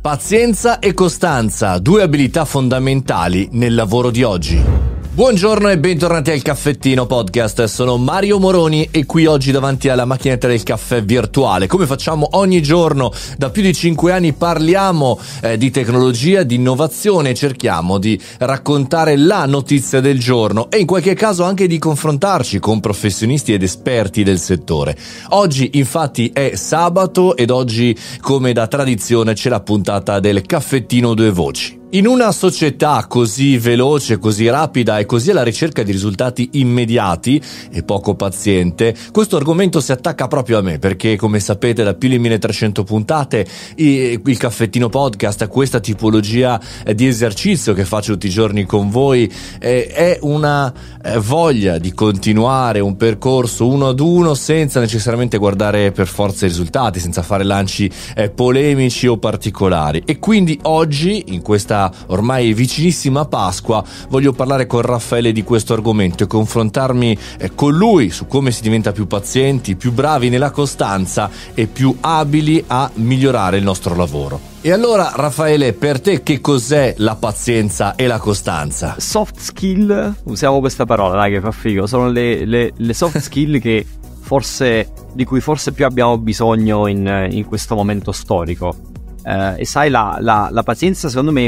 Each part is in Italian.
Pazienza e costanza, due abilità fondamentali nel lavoro di oggi. Buongiorno e bentornati al Caffettino Podcast, sono Mario Moroni e qui oggi davanti alla macchinetta del caffè virtuale. Come facciamo ogni giorno, da più di 5 anni parliamo di tecnologia, di innovazione, cerchiamo di raccontare la notizia del giorno e in qualche caso anche di confrontarci con professionisti ed esperti del settore. Oggi infatti è sabato ed oggi, come da tradizione, c'è la puntata del Caffettino Due Voci. In una società così veloce, così rapida e così alla ricerca di risultati immediati e poco paziente, questo argomento si attacca proprio a me perché, come sapete, da più di 1300 puntate il Caffettino Podcast, questa tipologia di esercizio che faccio tutti i giorni con voi, è una voglia di continuare un percorso uno ad uno senza necessariamente guardare per forza i risultati, senza fare lanci polemici o particolari. E quindi oggi, in questa ormai vicinissima Pasqua, voglio parlare con Raffaele di questo argomento e confrontarmi con lui su come si diventa più pazienti, più bravi nella costanza e più abili a migliorare il nostro lavoro. E allora, Raffaele, per te che cos'è la pazienza e la costanza? Soft skill, usiamo questa parola, dai, che fa figo, sono le soft skill che di cui forse più abbiamo bisogno in questo momento storico. E sai, la pazienza secondo me è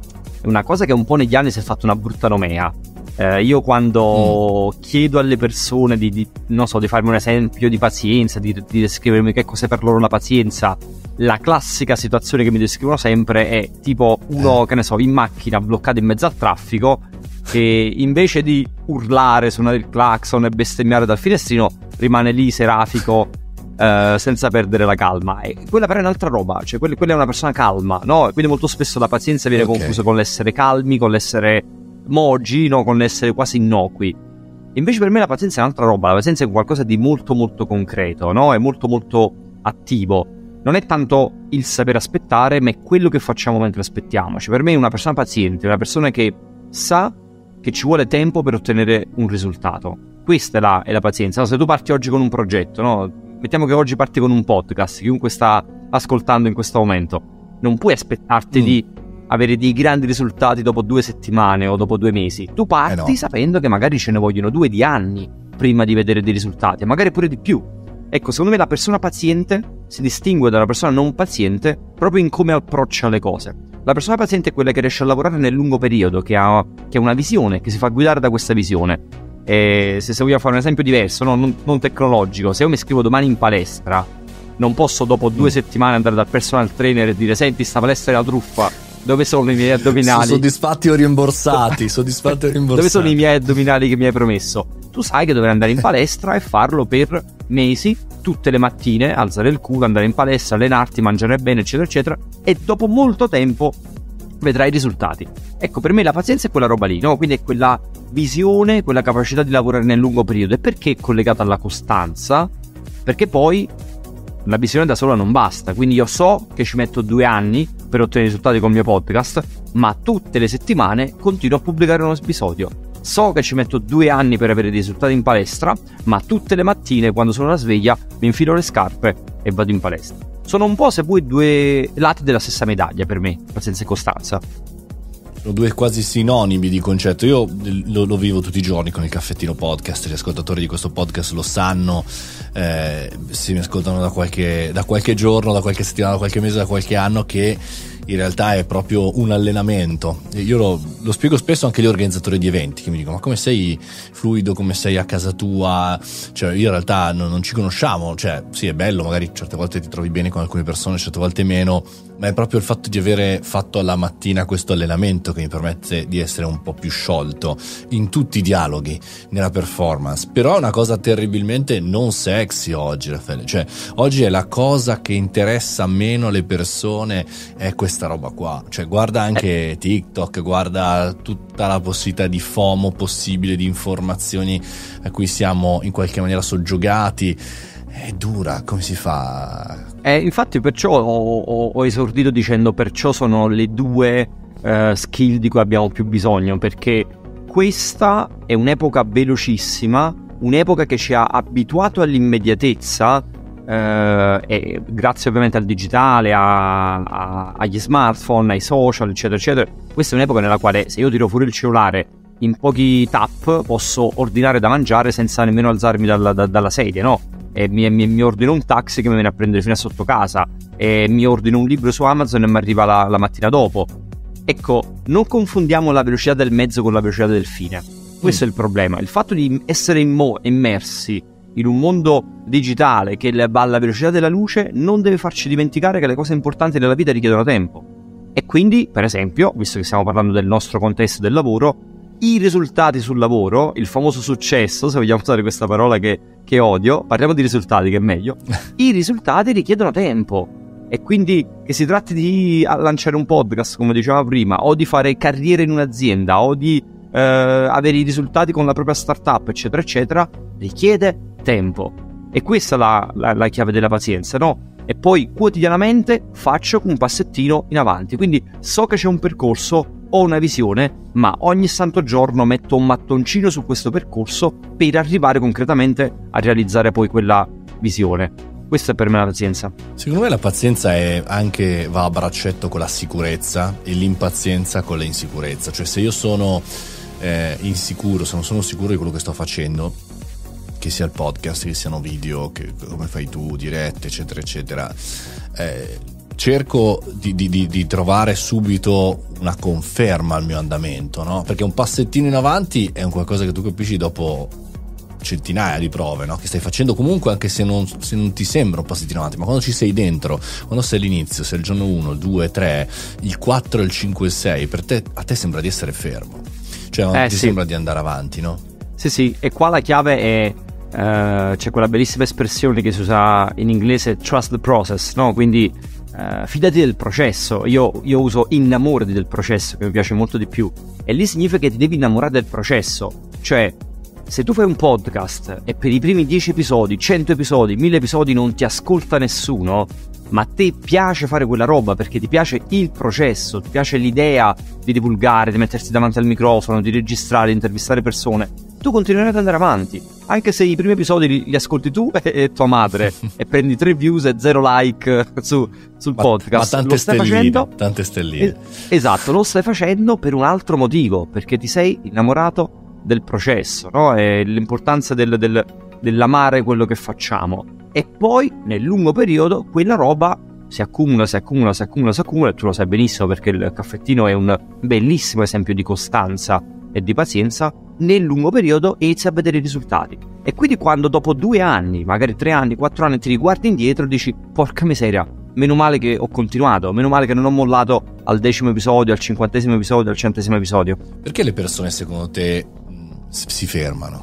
una cosa che un po' negli anni si è fatta una brutta nomea. Io quando chiedo alle persone di farmi un esempio di pazienza, di descrivermi che cos'è per loro la pazienza, la classica situazione che mi descrivono sempre è tipo uno, che ne so, in macchina bloccato in mezzo al traffico, che invece di urlare, suonare il clacson e bestemmiare dal finestrino rimane lì serafico, senza perdere la calma. E quella però è un'altra roba, cioè quella è una persona calma, no? Quindi molto spesso la pazienza viene confusa con l'essere calmi, con l'essere mogi, no? Con l'essere quasi innocui. Invece per me la pazienza è un'altra roba. La pazienza è qualcosa di molto molto concreto, no? È molto molto attivo. Non è tanto il saper aspettare, ma è quello che facciamo mentre aspettiamo. Cioè per me una persona paziente è una persona che sa che ci vuole tempo per ottenere un risultato. Questa è la pazienza. No? Se tu parti oggi con un progetto, no? Mettiamo che oggi parti con un podcast, chiunque sta ascoltando in questo momento, non puoi aspettarti di avere dei grandi risultati dopo 2 settimane o dopo 2 mesi. Tu parti sapendo che magari ce ne vogliono 2 di anni prima di vedere dei risultati, magari pure di più. Ecco, secondo me la persona paziente si distingue dalla persona non paziente proprio in come approccia le cose. La persona paziente è quella che riesce a lavorare nel lungo periodo, che ha una visione, che si fa guidare da questa visione. E se vogliamo fare un esempio diverso, non tecnologico, se io mi iscrivo domani in palestra, non posso dopo 2 settimane andare dal personal trainer e dire: senti, sta palestra è la truffa, dove sono i miei addominali? Soddisfatti o rimborsati? Dove sono i miei addominali che mi hai promesso? Tu sai che dovrai andare in palestra e farlo per mesi, tutte le mattine, alzare il culo, andare in palestra, allenarti, mangiare bene, eccetera eccetera, e dopo molto tempo vedrai i risultati. Ecco, per me la pazienza è quella roba lì, no? Quindi è quella visione, quella capacità di lavorare nel lungo periodo. E perché è collegata alla costanza? Perché poi la visione da sola non basta. Quindi io so che ci metto 2 anni per ottenere risultati con il mio podcast, ma tutte le settimane continuo a pubblicare un episodio. So che ci metto 2 anni per avere dei risultati in palestra, ma tutte le mattine quando sono alla sveglia mi infilo le scarpe e vado in palestra. Sono un po', se vuoi, 2 lati della stessa medaglia per me, pazienza e costanza. Sono 2 quasi sinonimi di concetto. Io lo vivo tutti i giorni con il Caffettino Podcast. Gli ascoltatori di questo podcast lo sanno, se mi ascoltano da qualche giorno, da qualche settimana, da qualche mese, da qualche anno, che in realtà è proprio un allenamento. Io lo spiego spesso anche agli organizzatori di eventi, che mi dicono: ma come sei fluido, come sei a casa tua? Cioè, io in realtà non ci conosciamo. Cioè, sì, è bello, magari certe volte ti trovi bene con alcune persone, certe volte meno, ma è proprio il fatto di avere fatto alla mattina questo allenamento che mi permette di essere un po' più sciolto in tutti i dialoghi, nella performance. Però è una cosa terribilmente non sexy oggi, Raffaele. Cioè, oggi è la cosa che interessa meno alle persone, è questa roba qua. Cioè, guarda anche TikTok, guarda tutta la possibilità di FOMO possibile, di informazioni a cui siamo in qualche maniera soggiogati. È dura, come si fa? Infatti perciò ho esordito dicendo perciò sono le 2 skill di cui abbiamo più bisogno, perché questa è un'epoca velocissima, un'epoca che ci ha abituato all'immediatezza, e grazie ovviamente al digitale, agli smartphone, ai social, eccetera eccetera, questa è un'epoca nella quale se io tiro fuori il cellulare in pochi tap posso ordinare da mangiare senza nemmeno alzarmi dalla sedia, no? E mi ordino un taxi che mi viene a prendere fino a sotto casa, e mi ordino un libro su Amazon e mi arriva la mattina dopo. Ecco, non confondiamo la velocità del mezzo con la velocità del fine. Questo è il problema. Il fatto di essere immersi in un mondo digitale che va alla velocità della luce non deve farci dimenticare che le cose importanti nella vita richiedono tempo. E quindi, per esempio, visto che stiamo parlando del nostro contesto del lavoro, i risultati sul lavoro, il famoso successo, se vogliamo usare questa parola che odio, parliamo di risultati che è meglio, i risultati richiedono tempo. E quindi che si tratti di lanciare un podcast, come dicevamo prima, o di fare carriera in un'azienda, o di avere i risultati con la propria startup, eccetera eccetera, richiede tempo. E questa è la chiave della pazienza, no? E poi quotidianamente faccio un passettino in avanti, quindi so che c'è un percorso, ho una visione, ma ogni santo giorno metto un mattoncino su questo percorso per arrivare concretamente a realizzare poi quella visione. Questa è per me la pazienza. Secondo me la pazienza va a braccetto con la sicurezza e l'impazienza con l'insicurezza. Cioè, se io sono insicuro, se non sono sicuro di quello che sto facendo, che sia il podcast, che siano video, che come fai tu, dirette, eccetera eccetera, cerco di trovare subito una conferma al mio andamento, no? Perché un passettino in avanti è un qualcosa che tu capisci dopo centinaia di prove, no? Che stai facendo comunque, anche se non ti sembra un passettino avanti, ma quando ci sei dentro, quando sei all'inizio, sei il giorno 1, il 2, 3, il 4, il 5, il 6, a te sembra di essere fermo, cioè non ti sembra di andare avanti, no? Sì, e qua la chiave è c'è quella bellissima espressione che si usa in inglese, trust the process, no? Quindi fidati del processo. Io uso innamorati del processo, che mi piace molto di più, e lì significa che ti devi innamorare del processo. Cioè, se tu fai un podcast e per i primi 10 episodi, 100 episodi, 1000 episodi non ti ascolta nessuno, ma a te piace fare quella roba perché ti piace il processo, ti piace l'idea di divulgare, di metterti davanti al microfono, di registrare, di intervistare persone, tu continuerai ad andare avanti, anche se i primi episodi li ascolti tu e tua madre e prendi 3 views e 0 like sul podcast. Ma tante stelline. Esatto, lo stai facendo per un altro motivo, perché ti sei innamorato del processo, no? E l'importanza dell'amare quello che facciamo. E poi nel lungo periodo quella roba si accumula, e tu lo sai benissimo perché il caffettino è un bellissimo esempio di costanza e di pazienza. Nel lungo periodo inizi a vedere i risultati, e quindi quando dopo 2 anni, magari 3 anni, 4 anni ti riguardi indietro dici: porca miseria, meno male che ho continuato, meno male che non ho mollato al 10° episodio, al 50° episodio, al 100° episodio. Perché le persone secondo te si fermano?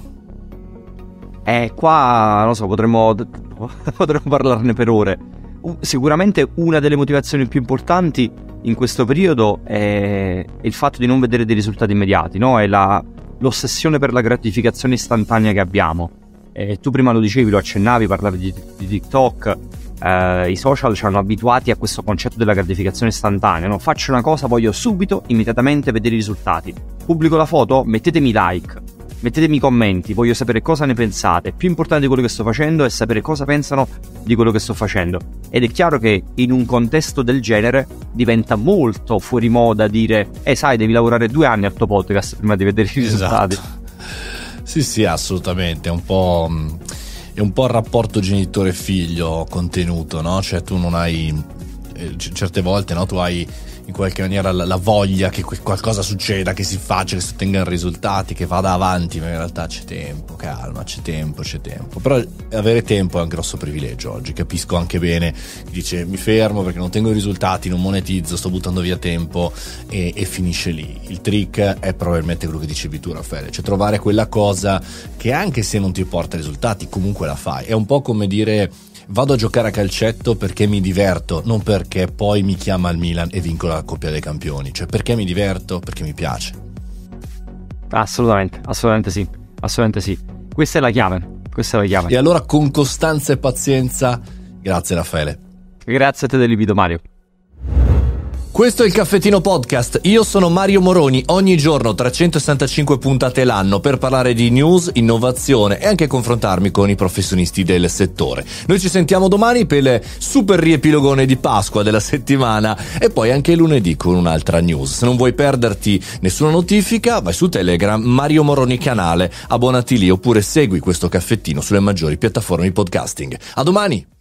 Qua non so, potremmo parlarne per ore. Sicuramente una delle motivazioni più importanti in questo periodo è il fatto di non vedere dei risultati immediati, no? È l'ossessione per la gratificazione istantanea che abbiamo. Tu prima lo dicevi, lo accennavi, parlavi di TikTok. I social ci hanno abituati a questo concetto della gratificazione istantanea, no? Faccio una cosa, voglio subito, immediatamente vedere i risultati. Pubblico la foto, mettetemi like, mettetemi commenti, voglio sapere cosa ne pensate. Più importante di quello che sto facendo è sapere cosa pensano di quello che sto facendo. Ed è chiaro che in un contesto del genere diventa molto fuori moda dire: sai, devi lavorare 2 anni al tuo podcast prima di vedere i risultati. Sì, assolutamente. È un po' il rapporto genitore-figlio contenuto, no? Cioè tu non hai certe volte, no? Tu hai in qualche maniera la voglia che qualcosa succeda, che si faccia, che si ottengano risultati, che vada avanti, ma in realtà c'è tempo, calma, c'è tempo. Però avere tempo è un grosso privilegio oggi. Capisco anche bene chi dice: mi fermo perché non tengo i risultati, non monetizzo, sto buttando via tempo, e finisce lì. Il trick è probabilmente quello che dicevi tu, Raffaele, cioè trovare quella cosa che anche se non ti porta risultati comunque la fai. È un po' come dire: vado a giocare a calcetto perché mi diverto, non perché poi mi chiama il Milan e vinco la Coppa dei Campioni. Cioè, perché mi diverto, perché mi piace. Assolutamente sì. Questa è la chiave. E allora, con costanza e pazienza, grazie Raffaele. Grazie a te dell'invito, Mario. Questo è il Caffettino Podcast, io sono Mario Moroni, ogni giorno 365 puntate l'anno per parlare di news, innovazione e anche confrontarmi con i professionisti del settore. Noi ci sentiamo domani per il super riepilogone di Pasqua della settimana e poi anche lunedì con un'altra news. Se non vuoi perderti nessuna notifica, vai su Telegram, Mario Moroni canale, abbonati lì oppure segui questo caffettino sulle maggiori piattaforme di podcasting. A domani!